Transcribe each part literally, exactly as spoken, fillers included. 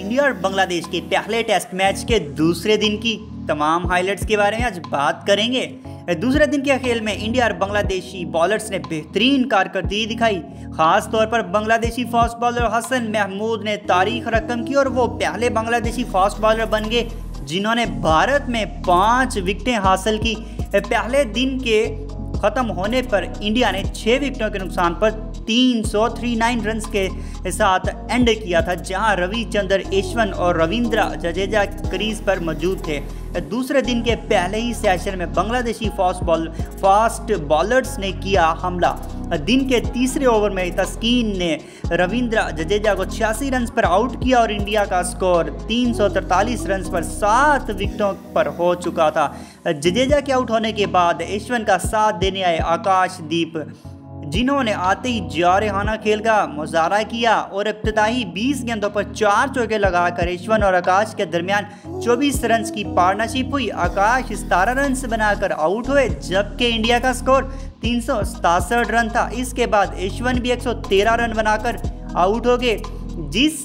India और बांग्लादेश के पहले टेस्ट मैच के दूसरे दिन की तमाम हाइलाइट्स के बारे में आज बात करेंगे। दूसरे दिन के खेल में इंडिया और बांग्लादेशी बॉलर्स ने बेहतरीन कारकर्दगी दिखाई। खास तौर पर बांग्लादेशी फास्ट बॉलर हसन महमूद ने तारीख रकम की और वो पहले बांग्लादेशी फास्ट बॉलर बन गए जिन्होंने भारत में पाँच विकेटें हासिल की। पहले दिन के ख़त्म होने पर इंडिया ने छः विकेटों के नुकसान पर तीन सौ उनतालीस रन के साथ एंड किया था, जहां रविचंद्र अश्विन और रविंद्र जडेजा क्रीज पर मौजूद थे। दूसरे दिन के पहले ही सेशन में Bangladeshi fast ball fast bowlers ने किया हमला। दिन के तीसरे ओवर में तस्कीन ने रविंद्र जडेजा को छियासी रन पर आउट किया और इंडिया का स्कोर तीन सौ तरतालीस रन पर सात विकेटों पर हो चुका था। जडेजा के आउट होने के बाद अश्विन का साथ देने आए आकाशदीप, जिन्होंने आते ही जारहाना खेल का मुजाहरा किया और इब्तिदाई बीस गेंदों पर चार चौके लगाकर अश्विन और आकाश के दरमियान चौबीस रन की पार्टनरशिप हुई। आकाश सतारह रन बनाकर आउट हुए, जबकि इंडिया का स्कोर तीन सौ सतासठ रन था। इसके बाद अश्विन भी एक सौ तेरह रन बनाकर आउट हो गए, जिस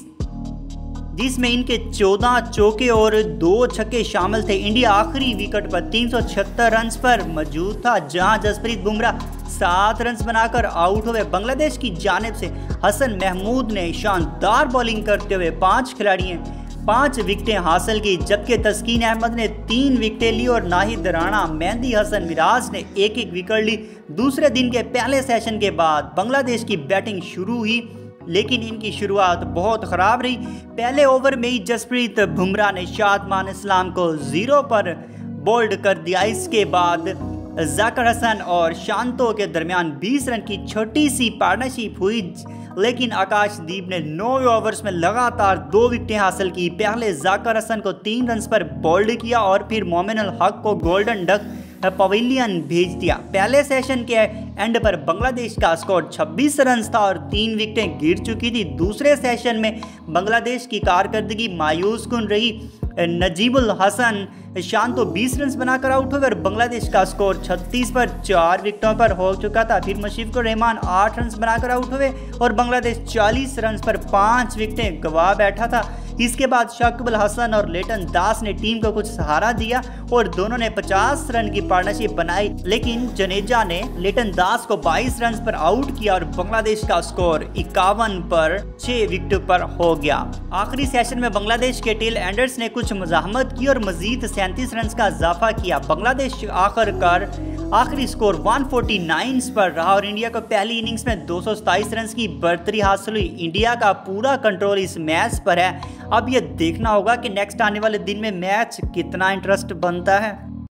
जिसमें इनके चौदह चौके और दो छक्के शामिल थे। इंडिया आखिरी विकेट पर तीन सौ छिहत्तर रन पर मौजूद था, जहां जसप्रीत बुमराह सात रन बनाकर आउट हुए। बांग्लादेश की जानिब से हसन महमूद ने शानदार बॉलिंग करते हुए पांच खिलाड़ियों पांच विकेटें हासिल की, जबकि तस्कीन अहमद ने तीन विकेटें ली और नाहिद राणा, मेहदी हसन मिराज ने एक एक विकेट ली। दूसरे दिन के पहले सेशन के बाद बांग्लादेश की बैटिंग शुरू हुई, लेकिन इनकी शुरुआत बहुत ख़राब रही। पहले ओवर में ही जसप्रीत बुमराह ने शादमान इस्लाम को जीरो पर बोल्ड कर दिया। इसके बाद जाकिर हसन और शांतो के दरमियान बीस रन की छोटी सी पार्टनरशिप हुई, लेकिन आकाशदीप ने नौ ओवर्स में लगातार दो विकेटें हासिल की। पहले जाकिर हसन को तीन रन पर बोल्ड किया और फिर मोमिन उल हक को गोल्डन डक पवेलियन भेज दिया। पहले सेशन के एंड पर बांग्लादेश का स्कोर छब्बीस रन था और तीन विकेटें गिर चुकी थी। दूसरे सेशन में बांग्लादेश की कारकर्दगी मायूस कुन रही। नजीबुल हसन शांतो बीस रन बनाकर आउट हुए और बांग्लादेश का स्कोर छत्तीस पर चार विकेटों पर हो चुका था। फिर मुशफिकुर रहमान आठ रन बनाकर आउट हुए और बांग्लादेश चालीस रन पर पाँच विकेटें गंवा बैठा था। इसके बाद शाकिब अल हसन और लिटन दास ने टीम को कुछ सहारा दिया और दोनों ने पचास रन की पार्टनरशिप बनाई, लेकिन जडेजा ने लिटन दास को बाईस रन पर आउट किया और बांग्लादेश का स्कोर इक्यावन पर छह विकेट पर हो गया। आखिरी सेशन में बांग्लादेश के टेल एंडर्स ने कुछ मुजाहमत की और मजीद सैंतीस रन का इजाफा किया। बांग्लादेश आखिरकार आखिरी स्कोर एक सौ उनचास पर रहा और इंडिया को पहली इनिंग्स में दो सौ सताईस रन की बढ़तरी हासिल हुई। इंडिया का पूरा कंट्रोल इस मैच पर है। अब यह देखना होगा कि नेक्स्ट आने वाले दिन में मैच कितना इंटरेस्ट बनता है।